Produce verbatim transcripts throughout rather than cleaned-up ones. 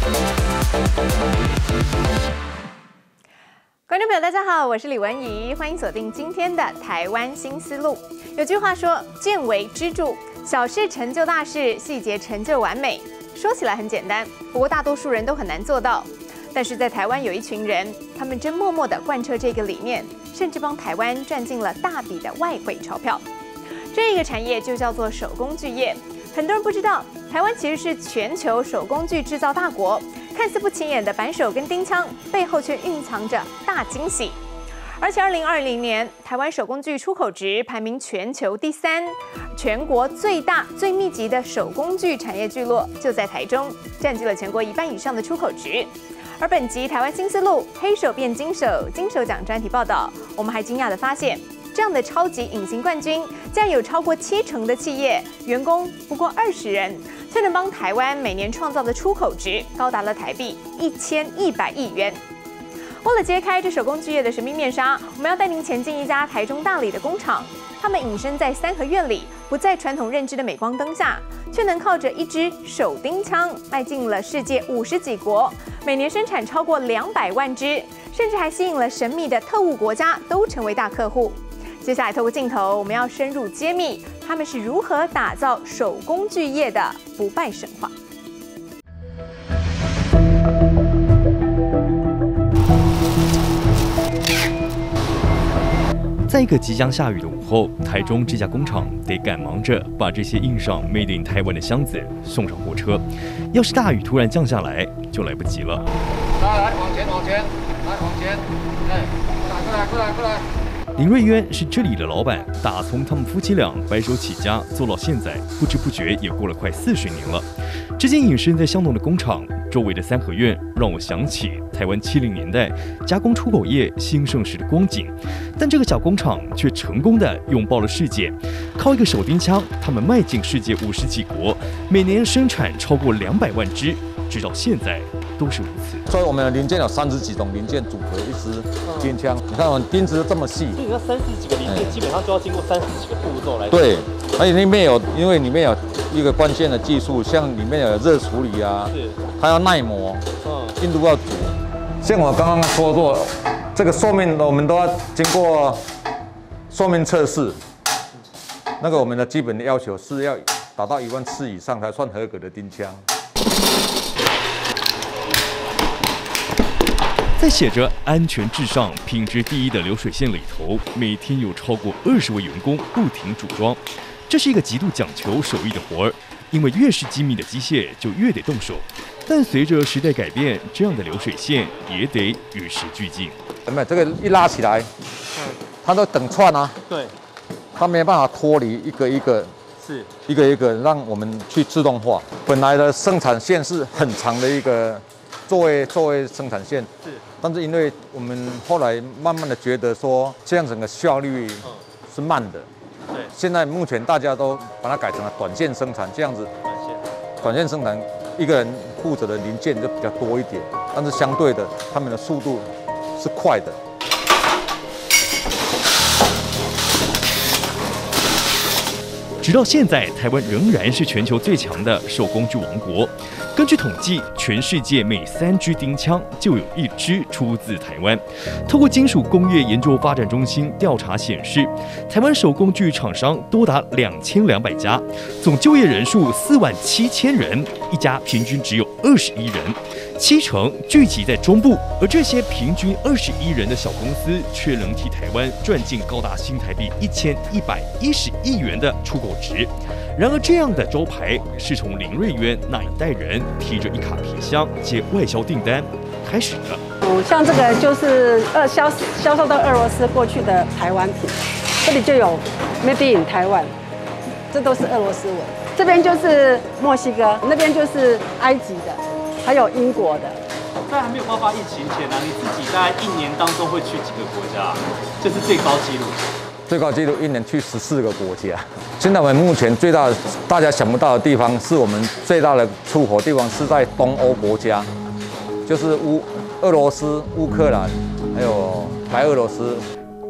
观众朋友，大家好，我是李文怡，欢迎锁定今天的《台湾新思路》。有句话说：“见微知著，小事成就大事，细节成就完美。”说起来很简单，不过大多数人都很难做到。但是在台湾有一群人，他们真默默地贯彻这个理念，甚至帮台湾赚进了大笔的外汇钞票。这个产业就叫做手工具业。很多人不知道，台湾其实是全球手工具制造大国。看似不起眼的扳手跟钉枪，背后却蕴藏着大惊喜。而且，二零二零年台湾手工具出口值排名全球第三，全国最大、最密集的手工具产业聚落就在台中，占据了全国一半以上的出口值。而本集《台湾新思路》黑手变金手金手奖专题报道，我们还惊讶地发现，这样的超级隐形冠军，竟然有超过七成的企业员工不过二十人。却能帮台湾每年创造的出口值高达了台币一千一百亿元。为了揭开这手工具业的神秘面纱，我们要带您前进一家台中大里的工厂。他们隐身在三合院里，不在传统认知的镁光灯下，却能靠着一支手钉枪，迈进了世界五十几国，每年生产超过两百万支，甚至还吸引了神秘的特务国家都成为大客户。接下来，透过镜头，我们要深入揭秘他们是如何打造手工具业的不败神话。 在一个即将下雨的午后，台中这家工厂得赶忙着把这些印上 Made in 台湾的箱子送上货车。要是大雨突然降下来，就来不及了。 来来，往前往前，来往前，哎，过来过来过来过来。 林瑞渊是这里的老板，打从他们夫妻俩白手起家做到现在，不知不觉也过了快四十年了。这间隐身在巷弄的工厂，周围的三合院让我想起台湾七零年代加工出口业兴盛时的光景。但这个小工厂却成功地拥抱了世界，靠一个手钉枪，他们迈进世界五十几国，每年生产超过两百万支，直到现在都是如此。 所以我们的零件有三十几种零件组合一支钉枪。你看我们钉子这么细， 就你看三十几个零件，基本上就要经过三十几个步骤来。 对，而且里面有，因为里面有一个关键的技术，像里面有热处理啊， 是， 它要耐磨， 嗯， 硬度要足。像我刚刚说过，这个寿命我们都要经过寿命测试。那个我们的基本的要求是要达到一万次以上才算合格的钉枪。 在写着“安全至上、品质第一”的流水线里头，每天有超过二十位员工不停组装。这是一个极度讲求手艺的活儿，因为越是精密的机械，就越得动手。但随着时代改变，这样的流水线也得与时俱进。 有没有这个一拉起来，它都等串啊？ 对， 它没办法脱离一个一个， 是一个一个让我们去自动化。本来的生产线是很长的一个作为作为生产线， 是。 但是因为我们后来慢慢的觉得说，这样整个效率是慢的。 对。 现在目前大家都把它改成了短线生产，这样子。 短线。 短线生产，一个人负责的零件就比较多一点，但是相对的，他们的速度是快的。 直到现在，台湾仍然是全球最强的手工具王国。根据统计，全世界每三支钉枪就有一支出自台湾。透过金属工业研究发展中心调查显示，台湾手工具厂商多达两千两百家，总就业人数四万七千人，一家平均只有二十一人，七成聚集在中部。而这些平均二十一人的小公司，却能替台湾赚进高达新台币一千一百一十亿元的出口值。然而，这样的招牌是从林瑞渊那一代人提着一卡皮箱接外销订单开始的。 嗯，像这个就是二销销售到俄罗斯过去的台湾品，这里就有 Made in 台湾，这都是俄罗斯文。这边就是墨西哥，那边就是埃及的，还有英国的。 在还没有爆发疫情前呢、啊，你自己大概一年当中会去几个国家？这是最高纪录。 最高纪录一年去十四个国家。现在我们目前最大的大家想不到的地方，是我们最大的出口地方是在东欧国家，就是乌俄罗斯、乌克兰，还有白俄罗斯。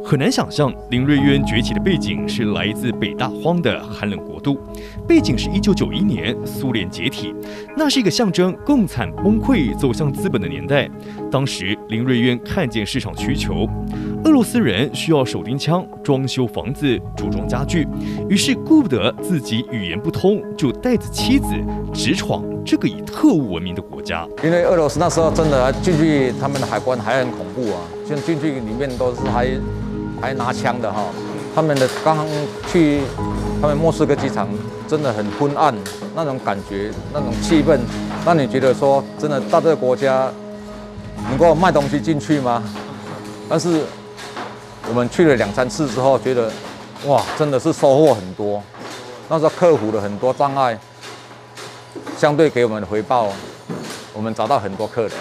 很难想象林瑞渊崛起的背景是来自北大荒的寒冷国度，背景是一九九一年苏联解体，那是一个象征共产崩溃走向资本的年代。当时林瑞渊看见市场需求，俄罗斯人需要手钉枪装修房子、组装家具，于是顾不得自己语言不通，就带着妻子直闯这个以特务闻名的国家。 因为俄罗斯那时候真的进去，他们的海关还很恐怖啊，像进去里面都是还还拿枪的哈。他们的刚刚去他们莫斯科机场，真的很昏暗，那种感觉、那种气氛，让你觉得说，真的到这个国家能够卖东西进去吗？但是我们去了两三次之后，觉得哇，真的是收获很多。那时候克服了很多障碍，相对给我们的回报，我们找到很多客人。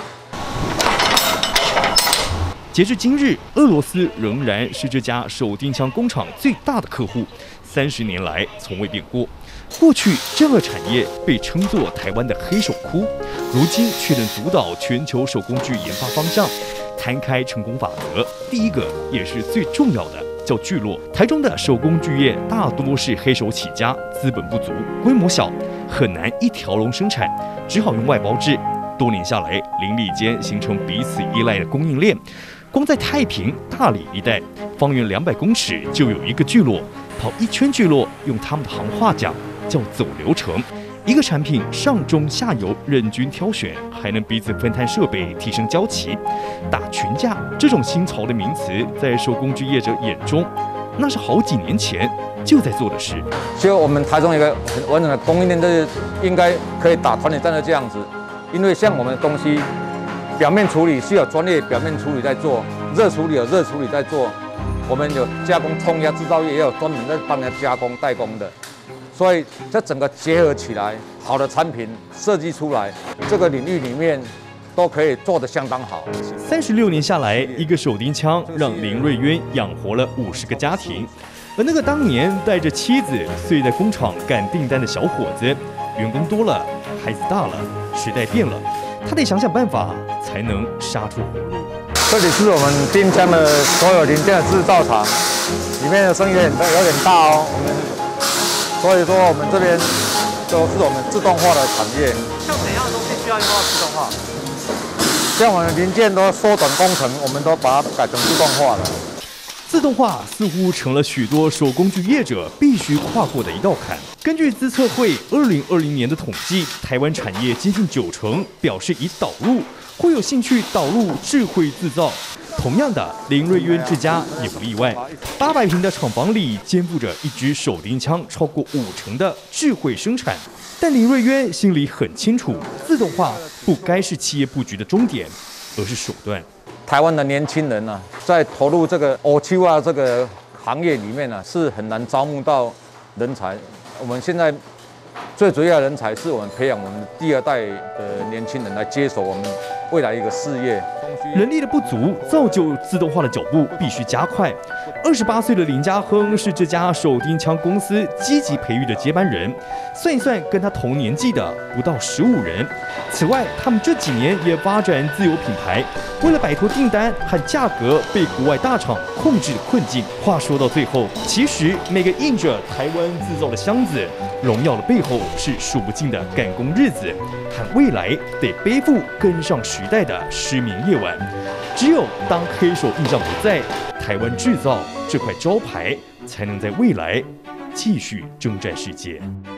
截至今日，俄罗斯仍然是这家手钉枪工厂最大的客户，三十年来从未变过。过去这个产业被称作台湾的黑手窟，如今却能主导全球手工具研发方向。摊开成功法则，第一个也是最重要的叫聚落。台中的手工具业大多是黑手起家，资本不足，规模小，很难一条龙生产，只好用外包制。多年下来，邻里间形成彼此依赖的供应链。光在太平、大理一带，方圆两百公尺就有一个聚落，跑一圈聚落，用他们的行话讲叫走流程。一个产品上中下游任君挑选，还能彼此分摊设备，提升交期。打群架这种新潮的名词，在手工具业者眼中，那是好几年前就在做的事。 所以我们台中一个很完整的供应链，就是应该可以打团体战的这样子。因为像我们的东西，表面处理是有专业表面处理在做，热处理有热处理在做，我们有加工冲压制造业也有专门在帮人家加工代工的。所以这整个结合起来，好的产品设计出来，这个领域里面都可以做得相当好。 三十六年下来，一个手钉枪让林瑞渊养活了五十个家庭，而那个当年带着妻子睡在工厂赶订单的小伙子，员工多了，孩子大了，时代变了，他得想想办法才能杀出活路。 这里是我们钉枪的所有零件的制造厂，里面的声音有点有点大哦。我们所以说，我们这边都是我们自动化的产业。 像怎样的东西需要用到自动化？ 像我们零件都缩短工程，我们都把它改成自动化了。 自动化似乎成了许多手工具业者必须跨过的一道坎。根据资策会二零二零年的统计，台湾产业接近九成表示已导入，会有兴趣导入智慧制造。同样的，林瑞渊之家也不例外。八百平的厂房里肩负着一支手钉枪超过五成的智慧生产。但林瑞渊心里很清楚，自动化不该是企业布局的终点，而是手段。 台湾的年轻人呢、啊，在投入这个欧气化这个行业里面呢、啊，是很难招募到人才。我们现在最主要的人才是我们培养我们第二代的年轻人来接手我们未来一个事业。 人力的不足造就自动化的脚步必须加快。二十八岁的林家亨是这家手钉枪公司积极培育的接班人，算一算跟他同年纪的不到十五人。此外，他们这几年也发展自有品牌，为了摆脱订单和价格被国外大厂控制的困境。话说到最后，其实每个印着台湾制造的箱子，荣耀的背后是数不尽的赶工日子，和未来得背负跟上时代的失眠夜晚。只有当黑手印象不在，台湾制造这块招牌才能在未来继续征战世界。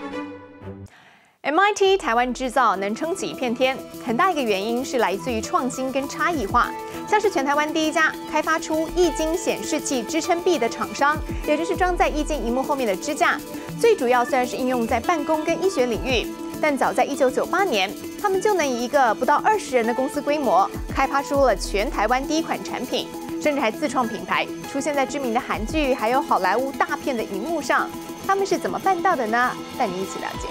M I T 台湾制造能撑起一片天，很大一个原因是来自于创新跟差异化。像是全台湾第一家开发出液晶显示器支撑臂的厂商，也就是装在液晶萤幕后面的支架。最主要虽然是应用在办公跟医学领域，但早在一九九八年，他们就能以一个不到二十人的公司规模，开发出了全台湾第一款产品，甚至还自创品牌，出现在知名的韩剧还有好莱坞大片的荧幕上。他们是怎么办到的呢？带你一起了解。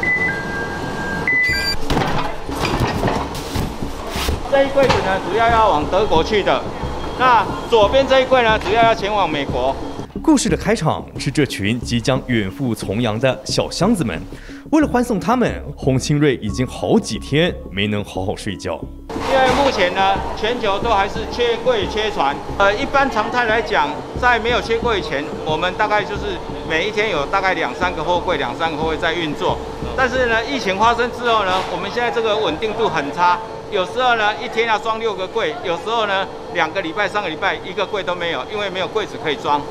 这一柜子呢，主要要往德国去的；那左边这一柜呢，主要要前往美国。 故事的开场是这群即将远赴重洋的小箱子们。为了欢送他们，洪清瑞已经好几天没能好好睡觉。 因为目前呢，全球都还是缺柜缺船。呃，一般常态来讲，在没有缺柜以前，我们大概就是每一天有大概两三个货柜、两三个货柜在运作。但是呢，疫情发生之后呢，我们现在这个稳定度很差，有时候呢一天要装六个柜，有时候呢两个礼拜、三个礼拜一个柜都没有，因为没有柜子可以装。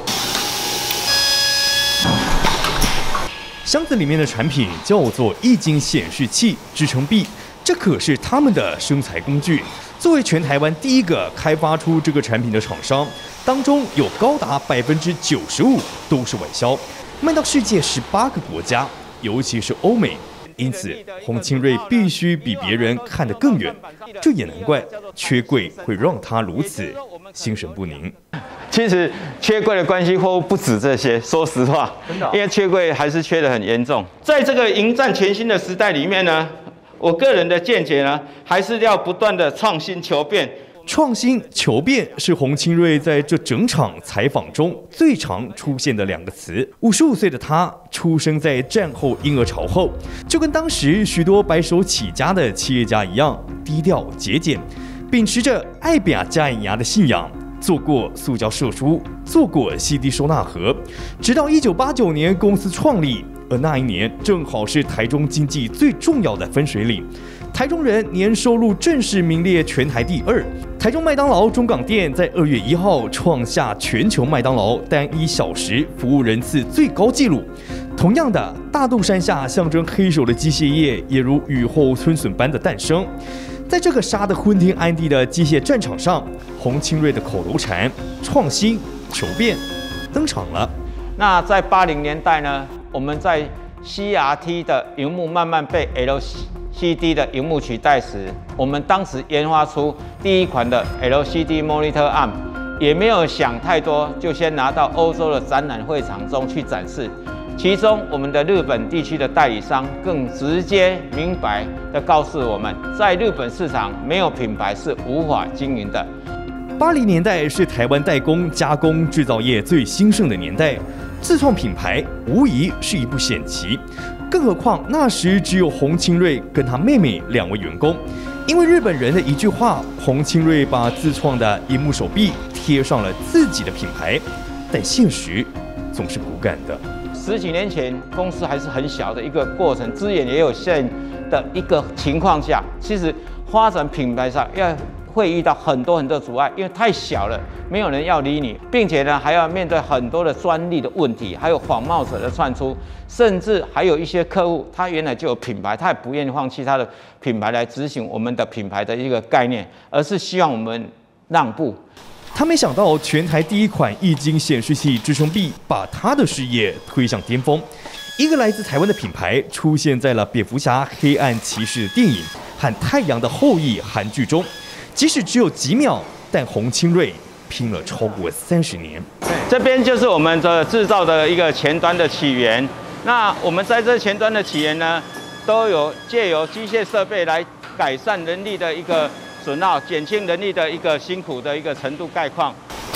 箱子里面的产品叫做液晶显示器支撑臂。这可是他们的生财工具。作为全台湾第一个开发出这个产品的厂商，当中有高达百分之九十五都是外销，卖到世界十八个国家，尤其是欧美。因此，洪清瑞必须比别人看得更远。这也难怪缺柜会让他如此心神不宁。 其实缺柜的关系或不止这些，说实话，因为缺柜还是缺得很严重。在这个迎战全新的时代里面呢，我个人的见解呢，还是要不断的创新求变。 创新求变是洪清瑞在这整场采访中最常出现的两个词。五十五岁的他出生在战后婴儿潮后，就跟当时许多白手起家的企业家一样，低调节俭，秉持着爱表加牙的信仰。做过塑胶射出，做过 C D 收纳盒，直到一九八九年公司创立，而那一年正好是台中经济最重要的分水岭。台中人年收入正式名列全台第二。台中麦当劳中港店在二月一号创下全球麦当劳单一小时服务人次最高纪录。同样的，大肚山下象征黑手的机械业也如雨后春笋般的诞生。在这个杀得昏天暗地的机械战场上，洪清瑞的口头禅“创新求变”登场了。 那在八零年代呢，我们在 C R T 的萤幕慢慢被 L C D 的萤幕取代时，我们当时研发出第一款的 L C D Monitor Arm， 也没有想太多，就先拿到欧洲的展览会场中去展示。其中，我们的日本地区的代理商更直接明白地告诉我们，在日本市场没有品牌是无法经营的。 八零年代是台湾代工加工制造业最兴盛的年代，自创品牌无疑是一步险棋。更何况那时只有洪清瑞跟他妹妹两位员工，因为日本人的一句话，洪清瑞把自创的萤幕手臂贴上了自己的品牌，但现实总是骨感的。 十几年前，公司还是很小的一个过程，资源也有限的一个情况下，其实发展品牌上要会遇到很多很多阻碍，因为太小了，没有人要理你，并且呢还要面对很多的专利的问题，还有仿冒者的窜出，甚至还有一些客户他原来就有品牌，他也不愿意放弃他的品牌来执行我们的品牌的一个概念，而是希望我们让步。 他没想到全台第一款液晶显示器支撑臂把他的事业推向巅峰。一个来自台湾的品牌出现在了蝙蝠侠、黑暗骑士的电影和太阳的后裔韩剧中，即使只有几秒，但洪清瑞拼了超过三十年。 这边就是我们的制造的一个前端的起源。那我们在这前端的起源呢，都有借由机械设备来改善人力的一个损耗，减轻人力的一个辛苦的一个程度概况。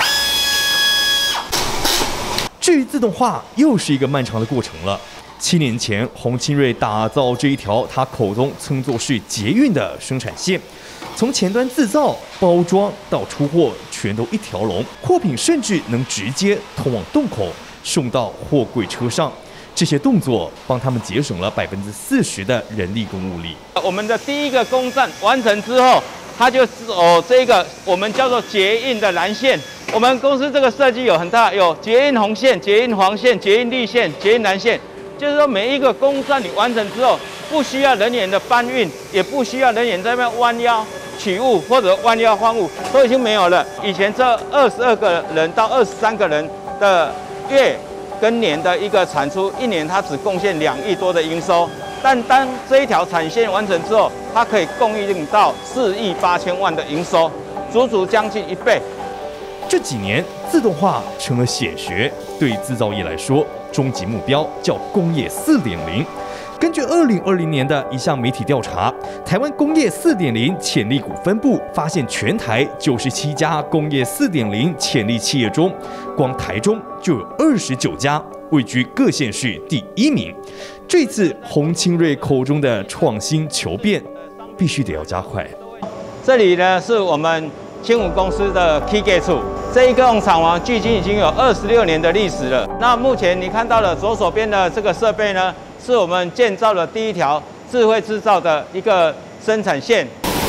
至于自动化，又是一个漫长的过程了。七年前，洪清瑞打造这一条他口中称作是捷运的生产线，从前端制造、包装到出货，全都一条龙。货品甚至能直接通往洞口，送到货柜车上。这些动作帮他们节省了百分之四十的人力跟物力。 我们的第一个工站完成之后，它就走这个我们叫做捷运的蓝线。我们公司这个设计有很大，有捷运红线、捷运黄线、捷运绿线、捷运蓝线。就是说，每一个工站你完成之后，不需要人员的搬运，也不需要人员在那边弯腰取物或者弯腰换物，都已经没有了。以前这二十二个人到二十三个人的月跟年的一个产出，一年它只贡献两亿多的营收。但当这一条产线完成之后，它可以供应到四亿八千万的营收，足足将近一倍。 这几年，自动化成了显学，对制造业来说，终极目标叫工业 四点零。根据二零二零年的一项媒体调查，台湾工业 四点零 潜力股分布发现，全台九十七家工业 四点零 潜力企业中，光台中就有二十九家，位居各县市第一名。这次洪清瑞口中的创新求变，必须得要加快。 这里呢是我们青武公司的 Key Gate 处，这一个工厂房距今已经有二十六年的历史了。那目前你看到的左手边的这个设备呢，是我们建造的第一条智慧制造的一个生产线。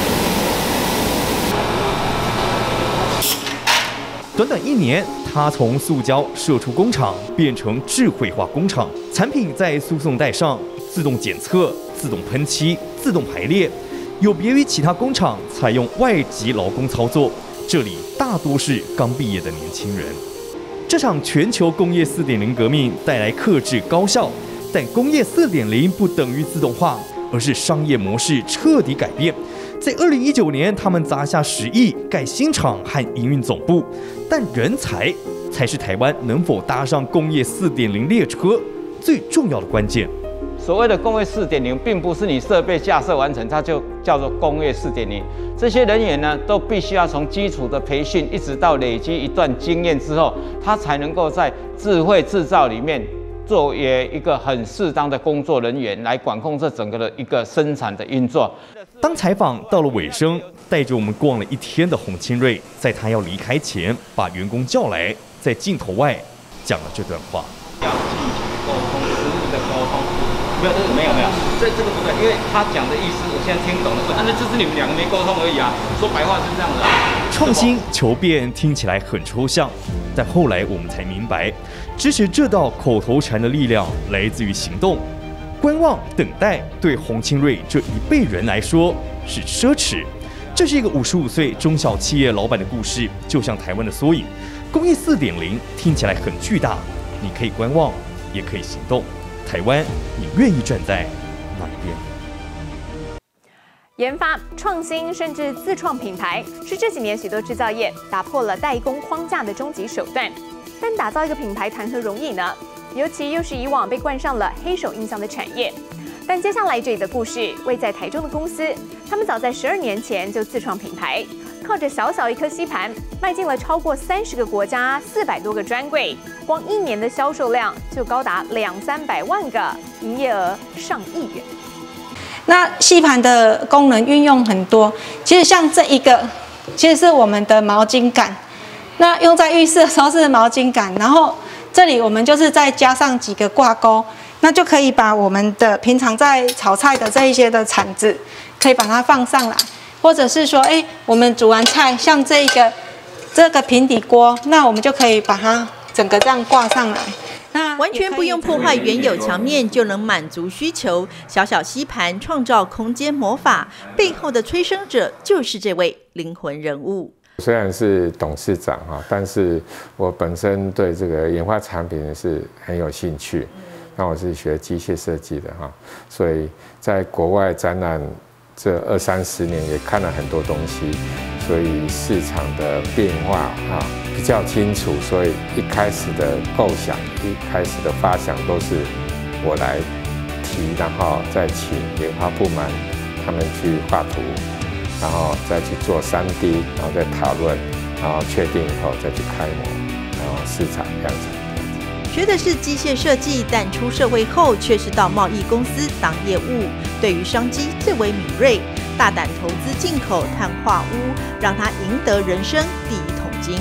短短一年，它从塑胶射出工厂变成智慧化工厂，产品在输送带上自动检测、自动喷漆、自动排列。有别于其他工厂采用外籍劳工操作，这里大多是刚毕业的年轻人。这场全球工业 四点零 革命带来客制高效，但工业 四点零 不等于自动化，而是商业模式彻底改变。在二零一九年，他们砸下十亿盖新厂和营运总部，但人才才是台湾能否搭上工业 四点零 列车最重要的关键。 所谓的工业 四点零，并不是你设备架设完成，它就叫做工业 四点零。这些人员呢，都必须要从基础的培训，一直到累积一段经验之后，他才能够在智慧制造里面作为一个很适当的工作人员，来管控这整个的一个生产的运作。 当采访到了尾声，带着我们逛了一天的洪清瑞，在他要离开前，把员工叫来，在镜头外讲了这段话。 要进行沟通，实物的沟通。没有，这个没有没有，这这个不对，因为他讲的意思我现在听懂了，但是就是你们两个没沟通而已啊。说白话是这样的、啊。 创新求变听起来很抽象，但后来我们才明白，支持这道口头禅的力量来自于行动。观望等待对洪清瑞这一辈人来说是奢侈。这是一个五十五岁中小企业老板的故事，就像台湾的缩影。工业 四点零 听起来很巨大，你可以观望，也可以行动。台湾，你愿意站在哪一边？ 研发、创新甚至自创品牌，是这几年许多制造业打破了代工框架的终极手段。但打造一个品牌谈何容易呢？尤其又是以往被冠上了黑手印象的产业。但接下来这里的故事，位在台中的公司，他们早在十二年前就自创品牌，靠着小小一颗吸盘，迈进了超过三十个国家、四百多个专柜，光一年的销售量就高达两三百万个，营业额上亿元。 那吸盘的功能运用很多，其实像这一个，其实是我们的毛巾杆。那用在浴室的时候是毛巾杆，然后这里我们就是再加上几个挂钩，那就可以把我们的平常在炒菜的这一些的铲子，可以把它放上来，或者是说，哎，我们煮完菜，像这个这个平底锅，那我们就可以把它整个这样挂上来。那完全不用破坏原有墙面就能满足需求，小小吸盘创造空间魔法，背后的催生者就是这位灵魂人物。 虽然是董事长哈，但是我本身对这个研发产品是很有兴趣。那我是学机械设计的哈，所以在国外展览这二三十年也看了很多东西，所以市场的变化啊比较清楚。所以一开始的构想、一开始的发想都是我来提，然后再请研发部门他们去画图。然后再去做 三 D， 然后再讨论，然后确定以后再去开模，然后市场量产。 学的是机械设计，但出社会后却是到贸易公司当业务，对于商机最为敏锐，大胆投资进口碳化污，让他赢得人生第一桶金。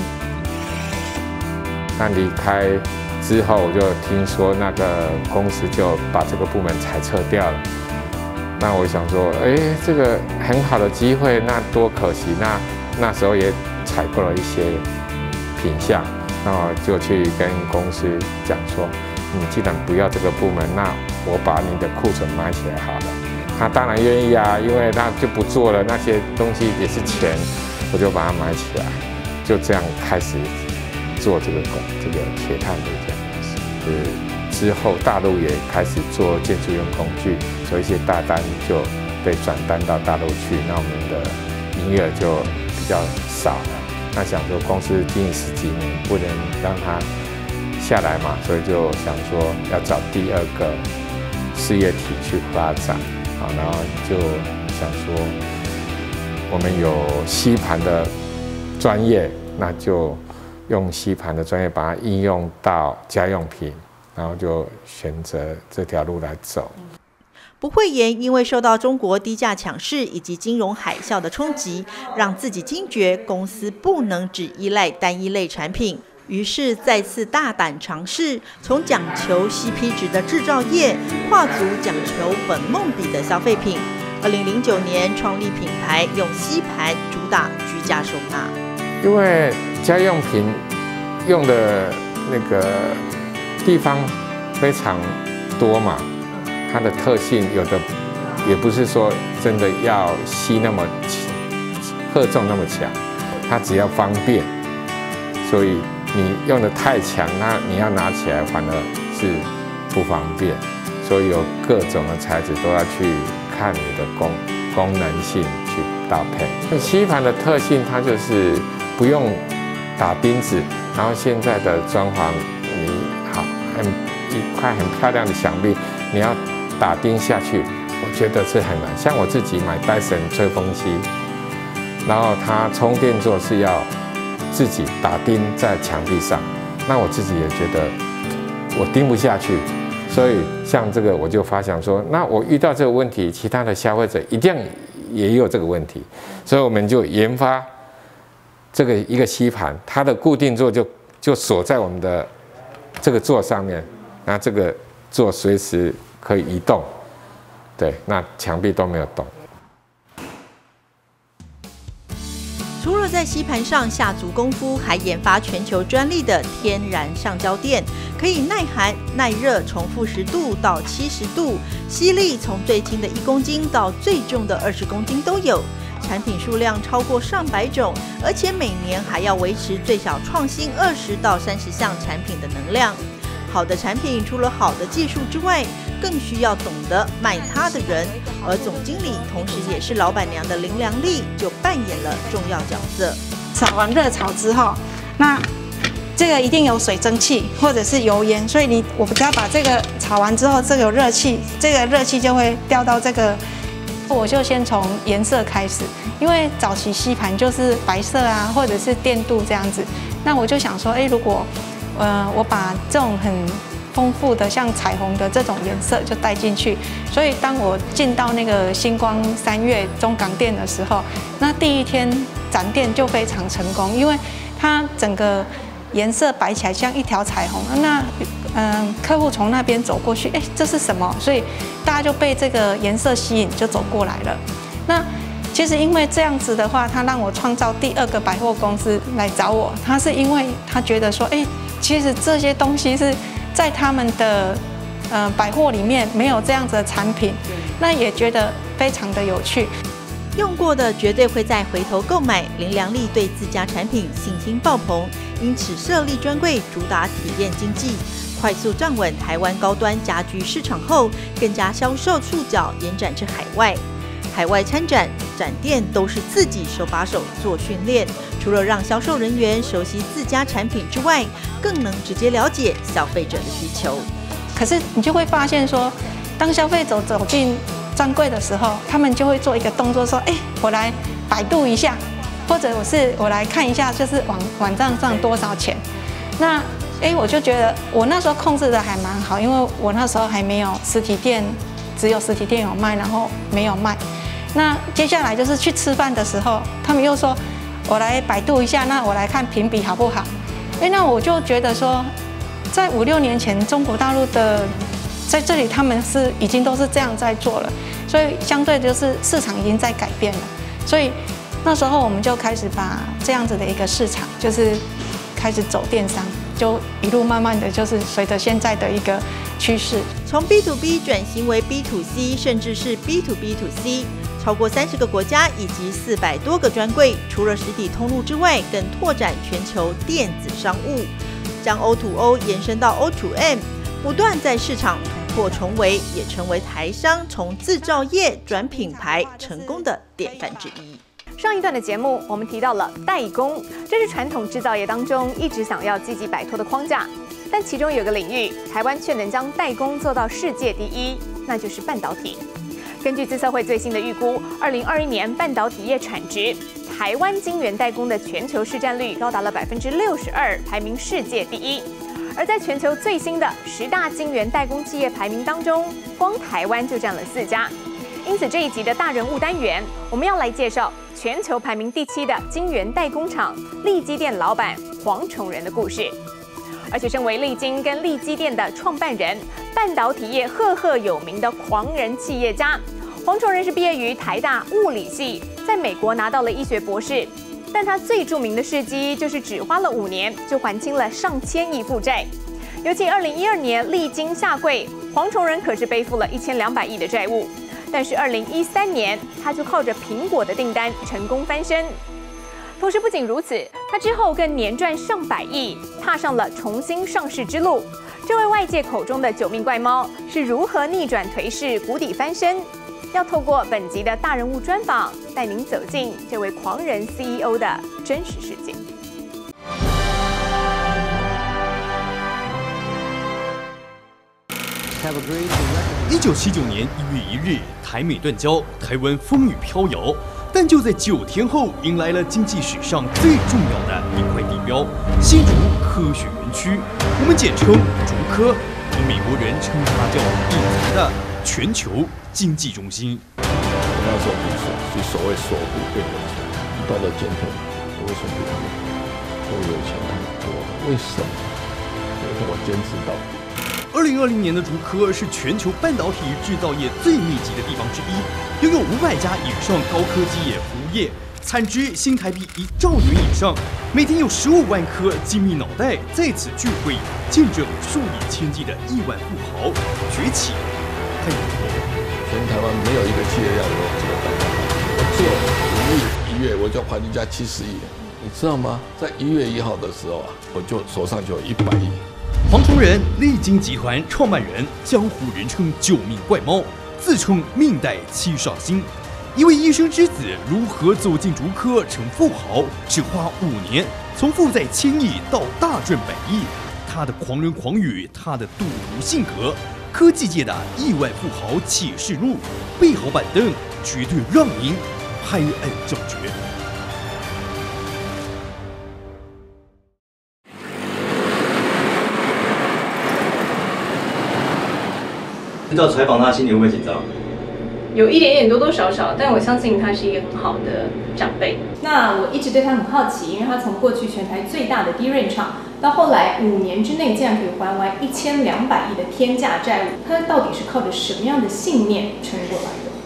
那离开之后，我就听说那个公司就把这个部门裁撤掉了。那我想说，哎，这个很好的机会，那多可惜。那那时候也采购了一些品项，然后就去跟公司讲说，你既然不要这个部门，那我把你的库存买起来好了。他当然愿意啊，因为他就不做了，那些东西也是钱，我就把它买起来，就这样开始做这个工这个铁碳的这样公司。呃。之后，大陆也开始做建筑用工具，所以一些大单就被转单到大陆去，那我们的营业额就比较少了。那想说公司经营十几年，不能让它下来嘛，所以就想说要找第二个事业体去发展，好，然后就想说我们有吸盘的专业，那就用吸盘的专业把它应用到家用品。然后就选择这条路来走。 不讳言，因为受到中国低价抢市以及金融海啸的冲击，让自己惊觉公司不能只依赖单一类产品，于是再次大胆尝试，从讲求 C P 值的制造业，跨足讲求本梦比的消费品。二零零九年创立品牌，用吸盘主打居家收纳。 因为家用品用的那个地方非常多嘛，它的特性有的也不是说真的要吸那么荷重那么强，它只要方便，所以你用的太强，那你要拿起来反而是不方便，所以有各种的材质都要去看你的功功能性去搭配。那吸盘的特性，它就是不用打钉子，然后现在的装潢，你好很一块很漂亮的墙壁，你要打钉下去，我觉得是很难。像我自己买戴森吹风机，然后它充电座是要自己打钉在墙壁上，那我自己也觉得我钉不下去。所以像这个，我就发想说，那我遇到这个问题，其他的消费者一定也有这个问题，所以我们就研发这个一个吸盘，它的固定座就就锁在我们的这个座上面，那这个座随时可以移动，对，那墙壁都没有动。 除了在吸盘上下足功夫，还研发全球专利的天然橡胶垫，可以耐寒、耐热，从负十度到七十度，吸力从最轻的一公斤到最重的二十公斤都有。产品数量超过上百种，而且每年还要维持最少创新二十到三十项产品的能量。好的产品除了好的技术之外，更需要懂得卖它的人，而总经理同时也是老板娘的林良丽就扮演了重要角色。 炒完热炒之后，那这个一定有水蒸气或者是油烟，所以你我只要把这个炒完之后，这个有热气，这个热气就会掉到这个。我就先从颜色开始，因为早期吸盘就是白色啊，或者是电镀这样子。那我就想说，哎，如果呃我把这种很丰富的像彩虹的这种颜色就带进去，所以当我进到那个星光三月中港店的时候，那第一天展店就非常成功，因为它整个颜色摆起来像一条彩虹。那嗯、呃，客户从那边走过去，哎，这是什么？所以大家就被这个颜色吸引，就走过来了。那其实因为这样子的话，他让我创造第二个百货公司来找我，他是因为他觉得说，哎，其实这些东西是在他们的呃百货里面没有这样子的产品，那也觉得非常的有趣。 用过的绝对会再回头购买。林良丽对自家产品信心爆棚，因此设立专柜，主打体验经济，快速站稳台湾高端家居市场后，更加销售触角延展至海外。海外参展、展店都是自己手把手做训练，除了让销售人员熟悉自家产品之外，更能直接了解消费者的需求。 可是你就会发现说，当消费者走进专柜的时候，他们就会做一个动作，说：“哎，我来百度一下，或者我是我来看一下，就是网网站上多少钱。”那哎，我就觉得我那时候控制的还蛮好，因为我那时候还没有实体店，只有实体店有卖，然后没有卖。那接下来就是去吃饭的时候，他们又说：“我来百度一下，那我来看评比好不好？”哎，那我就觉得说，在五六年前，中国大陆的在这里他们是已经都是这样在做了，所以相对就是市场已经在改变了。所以那时候我们就开始把这样子的一个市场，就是开始走电商，就一路慢慢的就是随着现在的一个趋势， 从 B to B 转型为 B to C， 甚至是 B to B to C。超过三十个国家以及四百多个专柜，除了实体通路之外，更拓展全球电子商务，将 O to O 延伸到 O to M， 不断在市场突破重围，也成为台商从制造业转品牌成功的典范之一。 上一段的节目，我们提到了代工，这是传统制造业当中一直想要积极摆脱的框架，但其中有个领域，台湾却能将代工做到世界第一，那就是半导体。根据资策会最新的预估，二零二一年半导体业产值，台湾晶圆代工的全球市占率高达了百分之六十二，排名世界第一。 而在全球最新的十大晶圆代工企业排名当中，光台湾就占了四家。因此这一集的大人物单元，我们要来介绍全球排名第七的晶圆代工厂力积电老板黄崇仁的故事。而且身为力晶跟力积电的创办人，半导体业赫赫有名的狂人企业家，黄崇仁是毕业于台大物理系，在美国拿到了医学博士。但他最著名的事迹就是只花了五年就还清了上千亿负债。尤其二零一二年力晶下柜，黄崇仁可是背负了一千两百亿的债务。但是二零一三年，他就靠着苹果的订单成功翻身。同时不仅如此，他之后更年赚上百亿，踏上了重新上市之路。这位外界口中的九命怪猫是如何逆转颓势、谷底翻身？要透过本集的大人物专访，带您走进这位狂人 C E O 的真实世界。 一九七九年一月一日，台美断交，台湾风雨飘摇。但就在九天后，迎来了经济史上最重要的一块地标——新竹科学园区，我们简称竹科，和美国人称它叫“隐藏的全球经济中心”。 那时候不是，是所谓锁骨变有钱，到了今天，为什么我有钱很多？为什么？因为我坚持到底。 二零二零年的竹科是全球半导体制造业最密集的地方之一，拥有五百家以上高科技业服务业，产值新台币一兆元以上，每天有十五万颗精密脑袋在此聚会，见证数以千计的亿万富豪崛起和有活。 全台湾没有一个企业要有这个办法，我做五日一月我就还人家七十亿，你知道吗？在一月一号的时候啊，我就手上就有一百亿。 黄崇仁，力晶集团创办人，江湖人称“九命怪猫”，自称命带七煞星。一位医生之子如何走进竹科成富豪？只花五年，从负债千亿到大赚百亿。他的狂人狂语，他的赌徒性格，科技界的亿万富豪启示录，备好板凳，绝对让您拍案叫绝。 听到采访他，心里会不会紧张？ 有一点点多多少少，但我相信他是一个很好的长辈。那我一直对他很好奇，因为他从过去全台最大的低润厂，到后来五年之内竟然可以还完一千两百亿的天价债务，他到底是靠着什么样的信念撑过来的？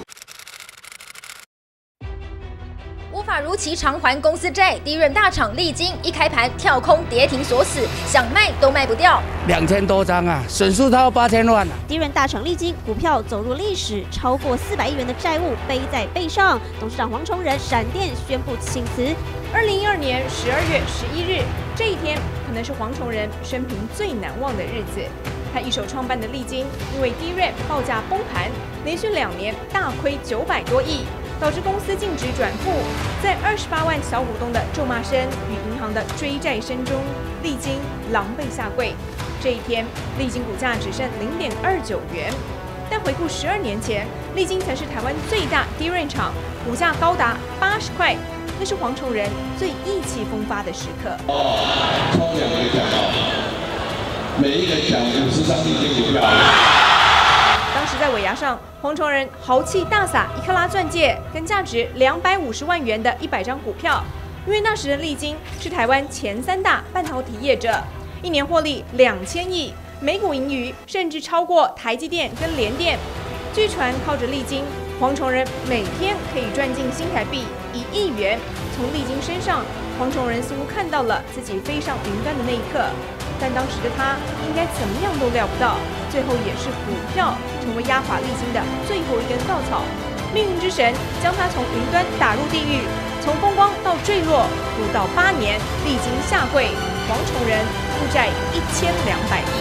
无法如期偿还公司债，低润大厂力晶一开盘跳空跌停锁死，想卖都卖不掉。 两千多张啊，损失超八千万啊！ 低润大厂力晶股票走入历史，超过四百亿元的债务背在背上。董事长黄崇仁闪电宣布请辞。 二零一二年十二月十一日，这一天可能是黄崇仁生平最难忘的日子。他一手创办的力晶，因为低润报价崩盘，连续两年大亏九百多亿。导致公司净值转负，在二十八万小股东的咒骂声与银行的追债声中，力晶狼狈下柜。这一天，力晶股价只剩零点二九元。但回顾十二年前，力晶才是台湾最大低润厂，股价高达八十块，那是黄崇仁最意气风发的时刻。 哦，抽两个奖哦，每一个奖五十张力晶股票。 当时在尾牙上，黄崇仁豪气大撒一克拉钻戒跟价值两百五十万元的一百张股票，因为那时的力晶是台湾前三大半导体业者，一年获利两千亿，每股盈余甚至超过台积电跟联电。据传靠着力晶，黄崇仁每天可以赚进新台币一亿元。从力晶身上，黄崇仁似乎看到了自己飞上云端的那一刻。但当时的他应该怎么样都料不到，最后也是股票成为压垮力晶的最后一根稻草。命运之神将他从云端打入地狱，从风光到坠落，不到八年，力晶下跪，黄崇仁负债一千两百亿。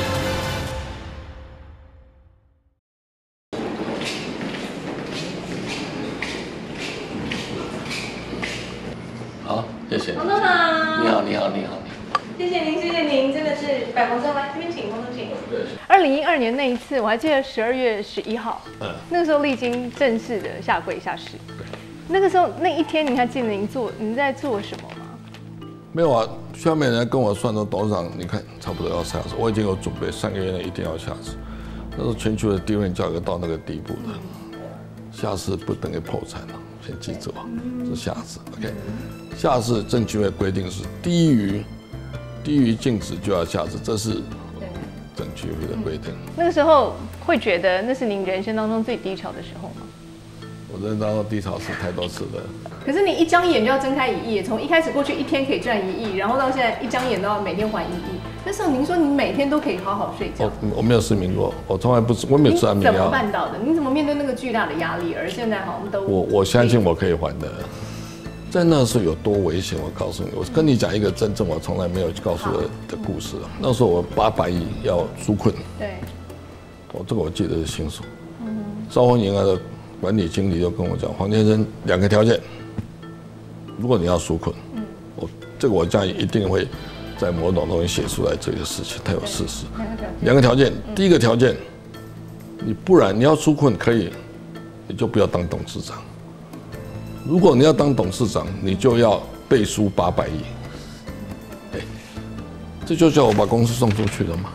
好，谢谢。 黄总好。 你好，你好，你好。 谢谢您，谢谢您，真的是百忙中来这边请，黄总请。二零一二年那一次，我还记得十二月十一号，嗯，那个时候力晶正式的下柜下市。那个时候那一天，你还记得您做您在做什么吗？ 没有啊，下面人家跟我算说，董事长，你看差不多要下市，我已经有准备，三个月内一定要下市。那时候全球的低润价格到那个地步了，下市不等于破产了，先记住啊，是下市。OK， 下市证监会规定是低于低于净值就要下市，这是证监会的规定。 那个时候会觉得那是您人生当中最低潮的时候吗？ 我人生当中低潮是太多次的。 可是你一张眼就要睁开一亿，从一开始过去一天可以赚一亿，然后到现在一张眼都要每天还一亿。那时候您说您每天都可以好好睡觉， 我我没有失眠过，我从来不吃，我没有吃安眠药。 怎么办到的？您怎么面对那个巨大的压力？而现在好像都我我相信我可以还的。在那时候有多危险，我告诉你，我跟你讲一个真正我从来没有告诉的的故事。那时候我八百亿要纾困， 对， 我这个我记得是清楚。嗯，兆丰银行的管理经理就跟我讲，黄先生两个条件，如果你要纾困，嗯，我这个我将一定会在某种东西写出来这个事情，它有事实。两个条件，第一个条件，你不然你要纾困可以，你就不要当董事长。如果你要当董事长，你就要背书八百亿。哎，这就叫我把公司送出去了嘛。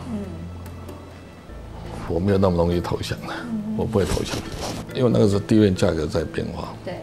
我没有那么容易投降的，我不会投降，因为那个时候地缘价格在变化。 对。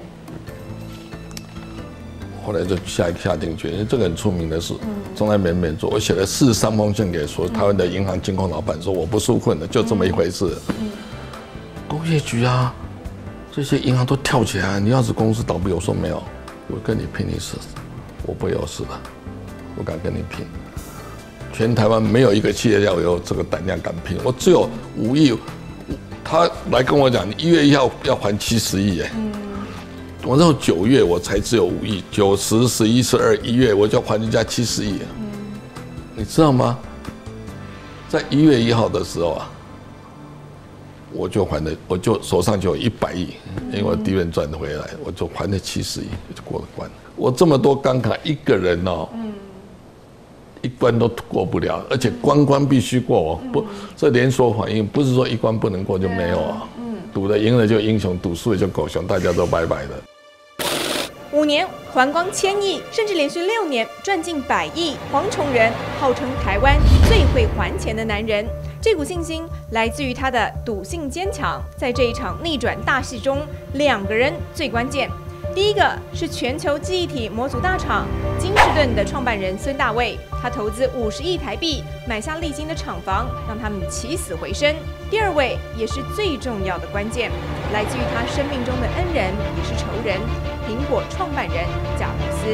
后来就下下定决心，这个很出名的事，从来没人做。我写了四十三封信给所有台湾的银行、金控老板，说我不纾困的，就这么一回事。工业局啊。这些银行都跳起来，你要是公司倒闭，我说没有，我跟你拼一次，我不会有事的，我敢跟你拼。全台湾没有一个企业要有这个胆量敢拼，我只有五亿。他来跟我讲，你一月一号要还七十亿，哎，我那时候九月我才只有五亿，九十、十一、十二，一月我就要还人家七十亿，你知道吗？在一月一号的时候啊。我就还了，我就手上就有一百亿，因为我利润赚回来，我就还了七十亿，就过了关。我这么多关卡，一个人哦，一关都过不了，而且关关必须过哦，不，这连锁反应不是说一关不能过就没有啊。赌的赢了就英雄，赌输了就狗熊，大家都拜拜的。 五年还光千亿，甚至连续六年赚进百亿，黄崇仁号称台湾最会还钱的男人。这股信心来自于他的赌性坚强。在这一场逆转大戏中，两个人最关键。第一个是全球记忆体模组大厂金士顿的创办人孙大卫，他投资五十亿台币买下力晶的厂房，让他们起死回生。第二位也是最重要的关键，来自于他生命中的恩人，也是仇人——苹果创办人贾布斯。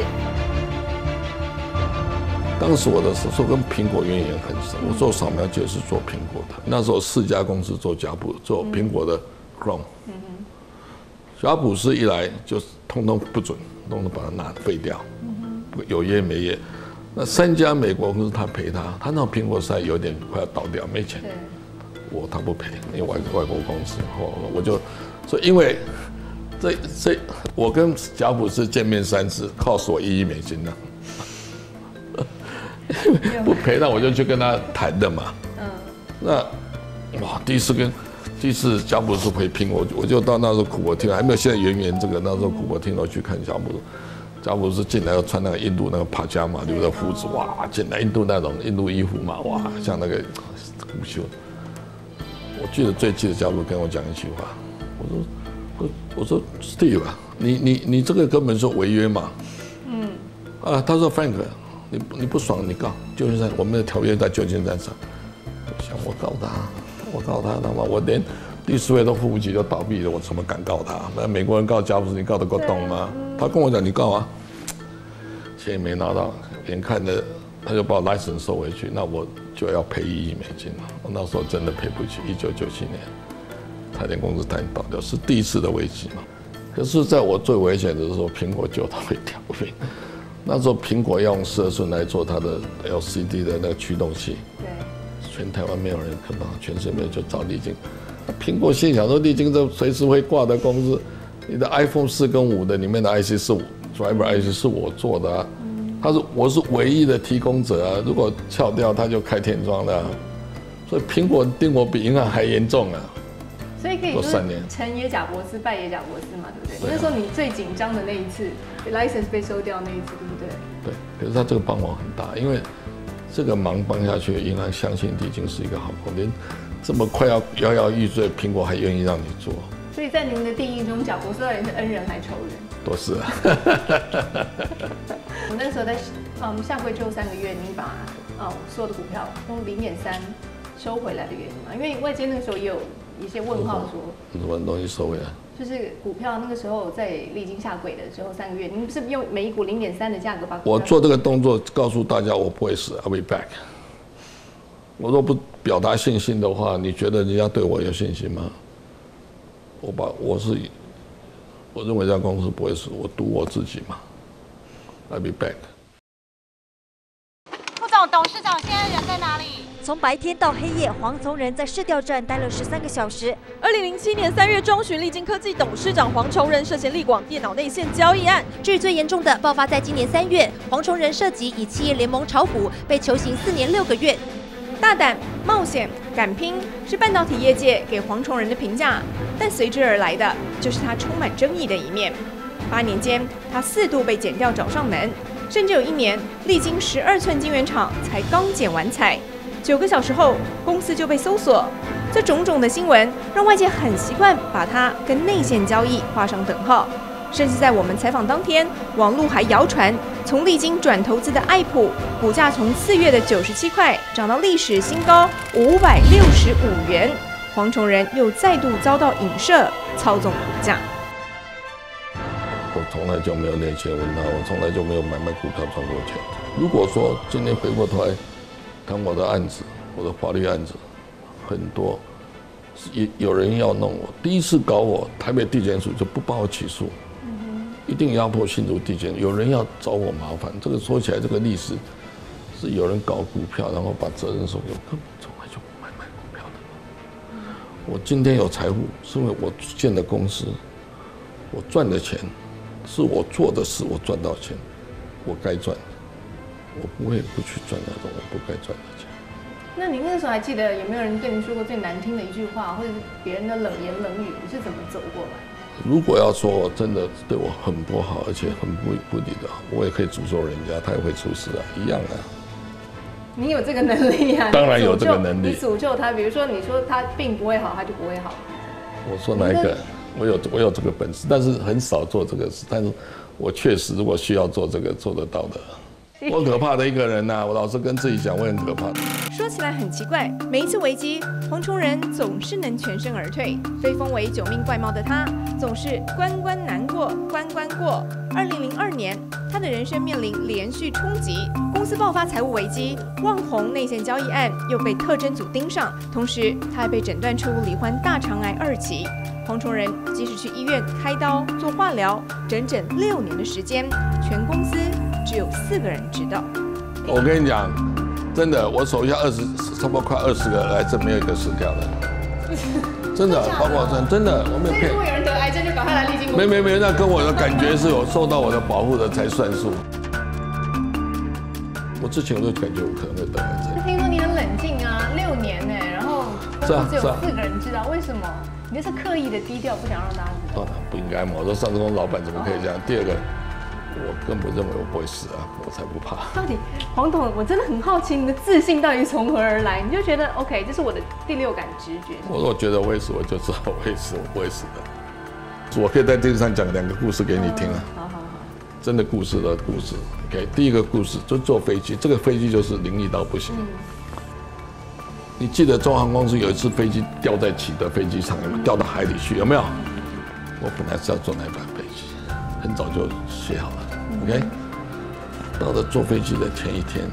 当时我的时候跟苹果渊源很深，我做扫描机是做苹果的，那时候四家公司做甲普，做苹果的 Chrome。贾普斯一来就通通不准，通通把它拿废掉，有约没约。那三家美国公司他赔他，他那苹果赛有点快要倒掉，没钱。我他不赔，因为外外国公司，我我就说因为这这我跟贾普斯见面三次，cost我一亿美金呢。不赔，那我就去跟他谈的嘛。嗯，那哇，第一次跟第一次贾布斯回苹果，我就到那时候古博厅，还没有现在圆圆这个，那时候古博厅我去看贾布斯，贾布斯进来要穿那个印度那个帕加嘛，留着胡子，哇，进来印度那种印度衣服嘛，哇，像那个胡修。我记得最记得贾布斯跟我讲一句话，我说我我说 Steve 啊，你你你这个根本是违约嘛。嗯。啊，他说 Frank。你你不爽，你告旧金山，我们的条约在旧金山上。我想我告他，我告他，他妈我连第四位都付不起就倒闭了，我怎么敢告他？那美国人告贾布斯，你告得过动吗？他跟我讲，你告啊，钱也没拿到，眼看着他就把我 license 收回去，那我就要赔一亿美金了。我那时候真的赔不起。一九九七年，台电公司差点倒掉，是第一次的危机嘛。可是在我最危险的时候，苹果救他会调兵。那时候苹果要用十二寸来做它的 L C D 的那个驱动器，对，全台湾没有人看到，全世界就找力晶。苹果心想说，力晶这随时会挂的公司，你的 iPhone 四跟五的里面的 I C 是 driver I C 是我做的啊，他是我是唯一的提供者啊，如果撬掉他就开天窗了啊，所以苹果定我比银行还严重啊。 所以可以说三年成也贾伯斯，败也贾伯斯嘛，对不对？ 对啊那时候你最紧张的那一次 ，license 被收掉那一次，对不对？ 对，可是他这个帮忙很大，因为这个忙帮下去，银行相信地精是一个好公司，这么快要摇摇欲坠，苹果还愿意让你做。 所以在您的定义中，贾伯斯到底是恩人还仇人？ 都是啊。 我那时候在嗯下跪之后三个月，您把嗯所有的股票用零点三收回来的原因嘛？因为外界那个时候也有一些问号说， 什么东西收回来？ 就是股票那个时候在历经下轨的时候三个月，您不是用每一股零点三的价格把股票？ 我做这个动作，告诉大家我不会死 ，I'll be back。我若不表达信心的话，你觉得人家对我有信心吗？我把我是，我认为这家公司不会死，我赌我自己嘛 ，I'll be back。 副总，董事长现在人在哪里？ 从白天到黑夜，黄崇仁在市调站待了十三个小时。 二零零七年三月中旬，力晶科技董事长黄崇仁涉嫌力广电脑内线交易案。 至于最严重的，爆发在今年三月，黄崇仁涉及以企业联盟炒股，被囚刑四年六个月。大胆、冒险、敢拼，是半导体业界给黄崇仁的评价，但随之而来的就是他充满争议的一面。八年间，他四度被检调找上门，甚至有一年，历经十二寸晶圆厂才刚剪完彩。九个小时后，公司就被搜索。这种种的新闻让外界很习惯把它跟内线交易画上等号，甚至在我们采访当天，网络还谣传，从历经转投资的爱普股价从四月的九十七块涨到历史新高五百六十五元，黄崇仁又再度遭到影射操纵股价。 我从来就没有内线问他，我从来就没有买卖股票赚过钱。如果说今天回过头来看我的案子，我的法律案子很多，也有人要弄我。第一次搞我，台北地检署就不帮我起诉，一定压迫新竹地检，有人要找我麻烦。这个说起来，这个历史是有人搞股票，然后把责任说给我，根本从来就不买卖股票的。我今天有财富，是因为我建的公司，我赚的钱，是我做的事，我赚到钱，我该赚的。我不会不去赚那种我不该赚的钱。 那您那时候还记得有没有人对您说过最难听的一句话，或者是别人的冷言冷语，你是怎么走过来？ 如果要说我真的对我很不好，而且很不不理的，我也可以诅咒人家，他也会出事啊，一样啊。 你有这个能力啊？ 当然有这个能力。 你诅咒他，比如说你说他病不会好，他就不会好。 我说哪一个？我有我有这个本事，但是很少做这个事。但是我确实如果需要做这个，做得到的。我可怕的一个人呐、啊！我老是跟自己讲，我很可怕的。 说起来很奇怪，每一次危机，黄崇仁总是能全身而退。被封为九命怪猫的他，总是关关难过关关过。二零零二年，他的人生面临连续冲击，公司爆发财务危机，旺宏内线交易案又被特侦组盯上，同时他还被诊断出罹患大肠癌二期。黄崇仁即使去医院开刀做化疗，整整六年的时间，全公司只有四个人知道。 我跟你讲，真的，我手下二十，差不多快二十个癌症，没有一个死掉的。真的，包括真真的，我没有骗。 如果有人得癌症，就赶快来立金。 没没没，那跟我的感觉是有受到我的保护的才算数。我之前我就感觉我可能会得癌症。 听说你很冷静啊，六年呢，然后公司只有四个人知道，为什么？你是刻意的低调，不想让大家知道？ 当然不应该嘛！我说上市公司老板怎么可以这样？第二个，我根本认为我不会死啊，我才不怕。 到底黄董，我真的很好奇你的自信到底从何而来？你就觉得 OK， 这是我的第六感直觉。 我说我觉得我会死，我就知道我会死，我不会死的。我可以在电视上讲两个故事给你听啊。 好好好。 真的故事的故事。OK， 第一个故事就坐飞机，这个飞机就是灵异到不行。嗯你记得中航公司有一次飞机掉在启德飞机场，掉到海里去，有没有？我本来是要坐那班飞机，很早就写好了。OK， 到了坐飞机的前一天，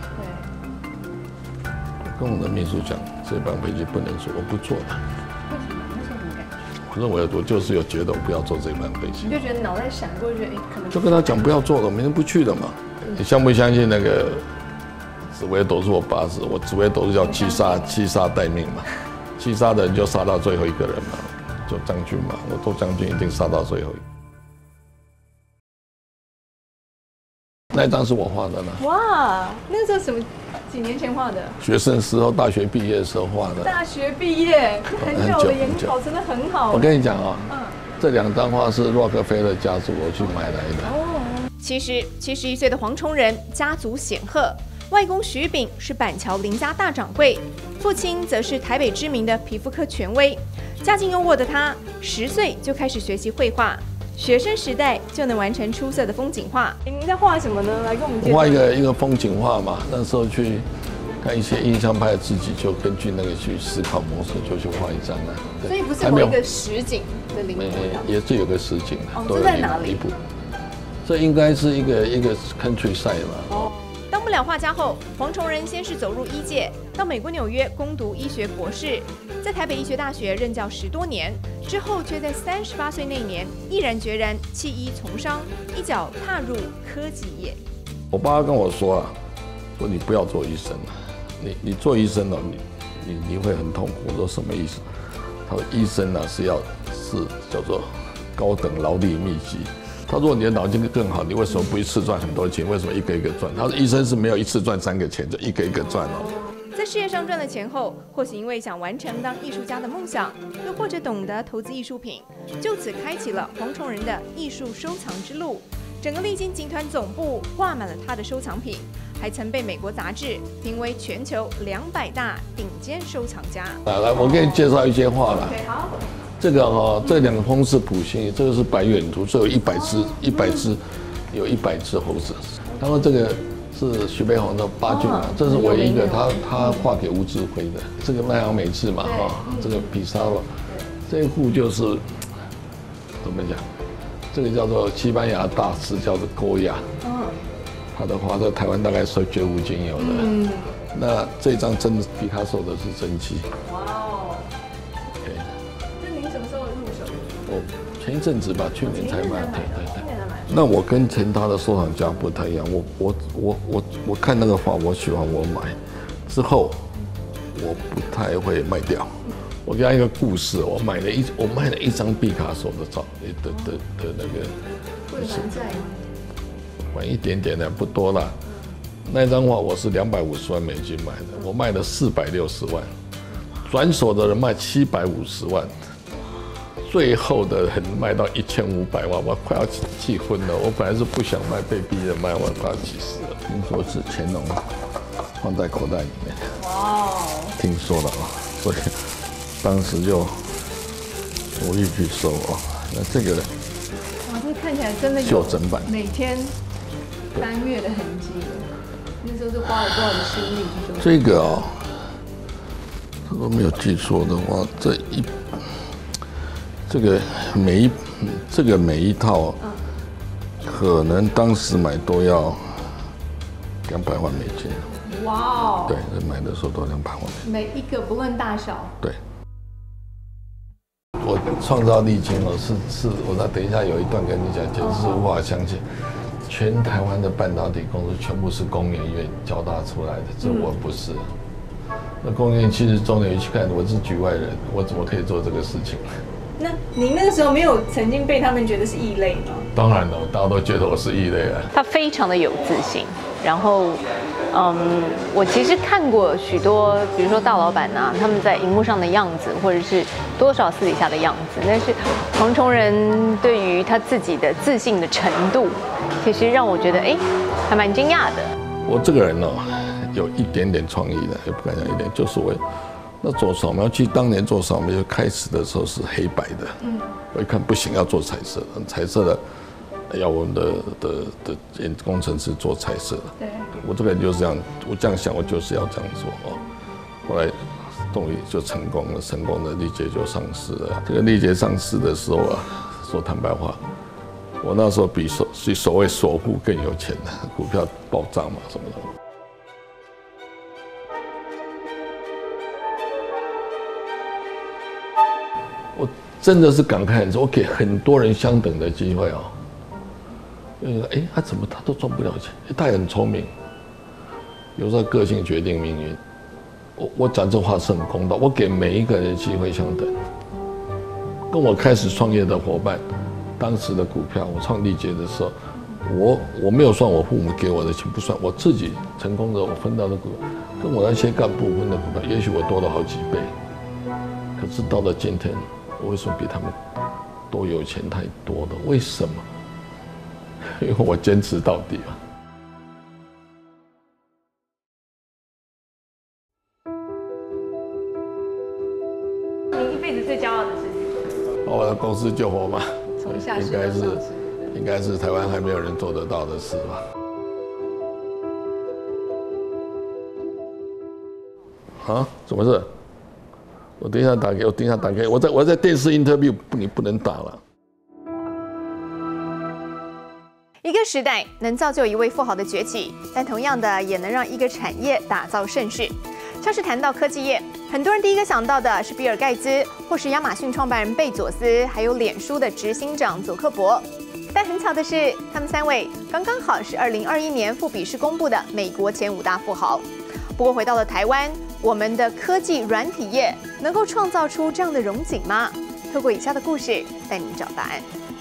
我跟我的秘书讲，这班飞机不能坐，我不坐的。 为什么？那是什么感觉？ 我认为我就是有觉得我不要坐这班飞机。 你就觉得脑袋闪过，就觉得哎，可能。 就跟他讲不要坐了，我明天不去了嘛。你相不相信那个？紫微斗数我八字，我紫微斗数叫七杀，七杀待命嘛，七杀的人就杀到最后一个人嘛，就将军嘛，我做将军一定杀到最后一个。那一张是我画的呢。 哇，那时候什么几年前画的？ 学生时候，大学毕业的时候画的。 大学毕业，很久的眼睛保存得很好。 我跟你讲啊，嗯，这两张画是洛克菲勒家族我去买来的。 哦，其实七十一岁的黄崇仁家族显赫，外公徐炳是板桥林家大掌柜，父亲则是台北知名的皮肤科权威。家境优渥的他，十岁就开始学习绘画。学生时代就能完成出色的风景画。您在画什么呢？来跟我们介绍。 画一个一个风景画嘛，那时候去看一些印象派，自己就根据那个去思考模式，就去画一张啊。 所以不是某一个实景的灵魂。 也是有个实景的。 哦，这在哪里？ 这应该是一个一个 countryside 吧。 哦。当不了画家后，黄崇仁先是走入医界，到美国纽约攻读医学博士，在台北医学大学任教十多年，之后却在三十八岁那年毅然决然弃医从商，一脚踏入科技业。 我爸跟我说啊，说你不要做医生了，你你做医生哦，你你你会很痛苦。我说什么意思？他说医生呢是要是叫做高等劳力密集。他说你的脑筋更好，你为什么不一次赚很多钱？为什么一个一个赚？他说医生是没有一次赚三个钱，就一个一个赚哦。 在事业上赚了钱后，或许因为想完成当艺术家的梦想，又或者懂得投资艺术品，就此开启了黄崇仁的艺术收藏之路。整个丽晶集团总部挂满了他的收藏品，还曾被美国杂志评为全球两百大顶尖收藏家。 来来，我给你介绍一些画了。 Okay, 好。 这个哦，这两封是普心，这个是白远图，这有一百只，一百只，有一百只猴子。然后这个是徐悲鸿的八骏啊，这是唯一一个他他画给吴志辉的。这个奈良美智嘛哈，这个比沙罗，这一幅就是怎么讲？这个叫做西班牙大师，叫做勾亚。嗯。他的画在台湾大概是绝无仅有的。嗯。那这张真毕卡索的是真迹。哇哦。对。 那您什么时候入手？ 我前一阵子吧，去年才买。对对对。那我跟其他的收藏家不太一样，我我我我我看那个画，我喜欢我买，之后我不太会卖掉。我给他一个故事，我买了一我卖了一张毕卡索的照的的的那个， 会还债吗？ 还一点点的，不多啦。那张画我是两百五十万美金买的，我卖了四百六十万，转手的人卖七百五十万。最后的人卖到一千五百万，我快要气昏了。我本来是不想卖，被逼着卖，我快要气死了。听说是乾隆放在口袋里面，哇！听说了啊，所以当时就努力去收啊。那这个， 哇，这看起来真的有旧整版， 每天翻阅的痕迹。那时候是花了多少的心力去收？ 这个啊，如果没有记错的话，这一。这个每一这个每一套，可能当时买都要两百万美金。哇哦！对，买的时候都两百万美金。 每一个不论大小。 对。我创造历经哦，是是，我那等一下有一段跟你讲，简直是无法相信。全台湾的半导体公司全部是工研院交大出来的，这我不是。那工研院七十周年去看，我是局外人，我怎么可以做这个事情？ 那您那个时候没有曾经被他们觉得是异类吗？ 当然了，大家都觉得我是异类啊。 他非常的有自信，然后，嗯，我其实看过许多，比如说大老板啊，他们在荧幕上的样子，或者是多少私底下的样子，但是黄崇仁对于他自己的自信的程度，其实让我觉得，哎，还蛮惊讶的。 我这个人哦，有一点点创意的，也不敢讲一点，就是我。那做扫描机，当年做扫描机开始的时候是黑白的，嗯，我一看不行，要做彩色的，彩色的要我们的的的工程师做彩色的。对，我这个人就是这样，我这样想，我就是要这样做哦。后来终于就成功了，成功的力捷就上市了。这个力捷上市的时候啊，说坦白话，我那时候比所比所谓首富更有钱的，股票暴涨嘛什么的。我真的是感慨很深，我给很多人相等的机会哦。因为哎，他怎么他都赚不了钱？他也很聪明，有时候个性决定命运。我我讲这话是很公道，我给每一个人机会相等。跟我开始创业的伙伴，当时的股票，我创力捷的时候，我我没有算我父母给我的钱，不算我自己成功的，我分到的股， 跟我那些干部分的股票，也许我多了好几倍，可是到了今天，我为什么比他们多有钱太多了？为什么？因为我坚持到底啊！ 您一辈子最骄傲的事情？ 我的公司救活嘛， 从下应该是应该是台湾还没有人做得到的事吧。啊？什么事？我等一下打给我，等一下打给我在我在电视 interview， 你不能打了。 一个时代能造就一位富豪的崛起，但同样的也能让一个产业打造盛世。像是谈到科技业，很多人第一个想到的是比尔盖茨，或是亚马逊创办人贝佐斯，还有脸书的执行长祖克伯。但很巧的是，他们三位刚刚好是二零二一年富比士公布的美国前五大富豪。不过回到了台湾，我们的科技软体业能够创造出这样的荣景吗？透过以下的故事带您找答案。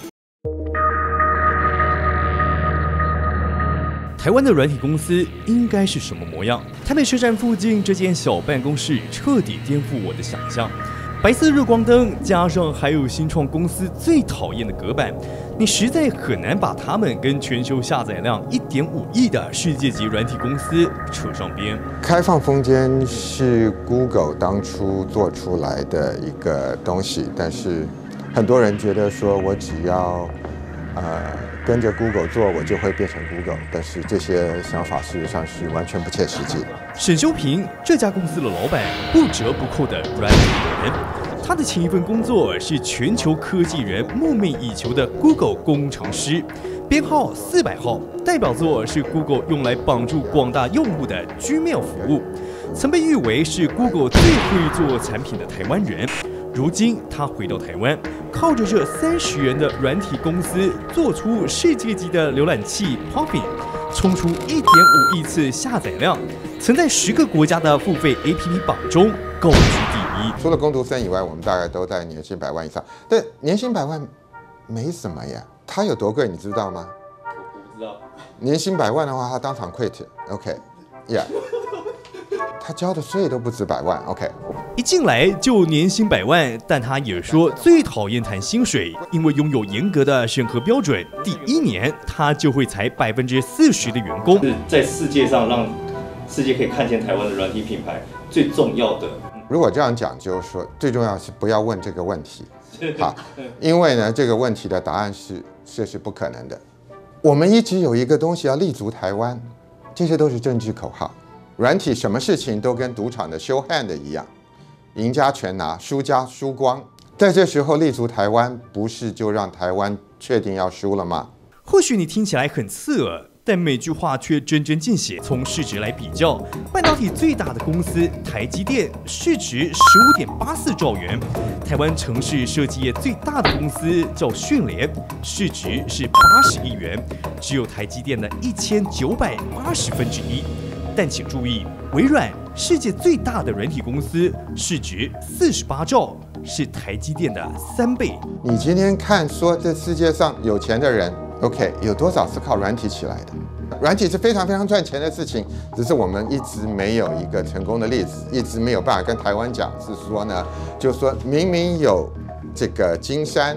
台湾的软体公司应该是什么模样？台北车站附近这间小办公室彻底颠覆我的想象。白色日光灯加上还有新创公司最讨厌的隔板，你实在很难把他们跟全球下载量 一点五亿的世界级软体公司扯上边。 开放空间是 Google 当初做出来的一个东西，但是很多人觉得说我只要呃跟着 Google 做，我就会变成 Google， 但是这些想法事实上是完全不切实际的。 沈修平这家公司的老板，不折不扣的软体人。他的前一份工作是全球科技人梦寐以求的 Google 工程师，编号四百号，代表作是 Google 用来绑住广大用户的 Gmail 服务，曾被誉为是 Google 最会做产品的台湾人。如今他回到台湾，靠着这三十元的软体公司，做出世界级的浏览器 Puffin， 冲出 一点五亿次下载量，曾在十个国家的付费 A P P 榜中高居第一。 除了工读生以外，我们大概都在年薪百万以上。但年薪百万没什么呀，它有多贵你知道吗？ 我不知道。 年薪百万的话，他当场 quit。OK，yeah。他交的税都不止百万 ，OK。 一进来就年薪百万，但他也说最讨厌谈薪水，因为拥有严格的审核标准。第一年他就会裁百分之四十的员工。 是在世界上让世界可以看见台湾的软体品牌最重要的。 如果这样讲，就是说最重要是不要问这个问题，好，因为呢这个问题的答案是这是不可能的。我们一直有一个东西要立足台湾，这些都是政治口号。软体什么事情都跟赌场的 show hand 一样，赢家全拿，输家输光。在这时候立足台湾，不是就让台湾确定要输了吗？ 或许你听起来很刺耳，但每句话却针针见血。从市值来比较，半导体最大的公司台积电市值十五点八四兆元，台湾城市设计业最大的公司叫讯联，市值是八十亿元，只有台积电的一千九百八十分之一。但请注意，微软世界最大的软体公司市值四十八兆，是台积电的三倍。 你今天看说这世界上有钱的人 ，OK， 有多少是靠软体起来的？软体是非常非常赚钱的事情，只是我们一直没有一个成功的例子，一直没有办法跟台湾讲，是说呢，就是说明明有这个金山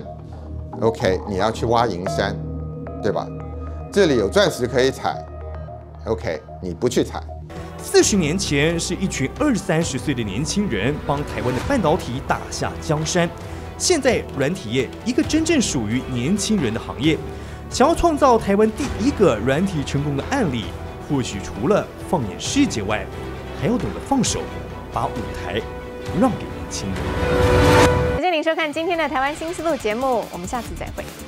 ，OK， 你要去挖银山，对吧？这里有钻石可以采。OK， 你不去采。 四十年前，是一群二三十岁的年轻人帮台湾的半导体打下江山。现在，软体业一个真正属于年轻人的行业，想要创造台湾第一个软体成功的案例，或许除了放眼世界外，还要懂得放手，把舞台让给年轻人。 感谢您收看今天的台湾新思路节目，我们下次再会。